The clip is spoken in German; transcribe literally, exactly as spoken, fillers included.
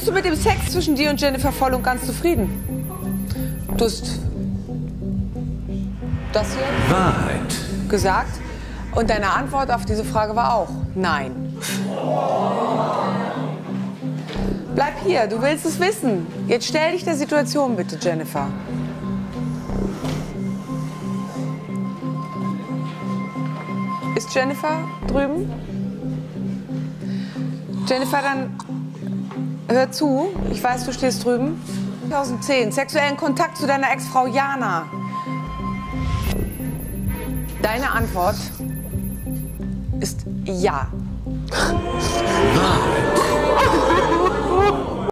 Bist du mit dem Sex zwischen dir und Jennifer voll und ganz zufrieden? Du hast das hier Wahrheit gesagt und deine Antwort auf diese Frage war auch nein. Bleib hier, du willst es wissen. Jetzt stell dich der Situation bitte, Jennifer. Ist Jennifer drüben? Jennifer, dann hör zu. Ich weiß, du stehst drüben. zweitausendzehn, sexuellen Kontakt zu deiner Ex-Frau Jana. Deine Antwort ist ja. Wahrheit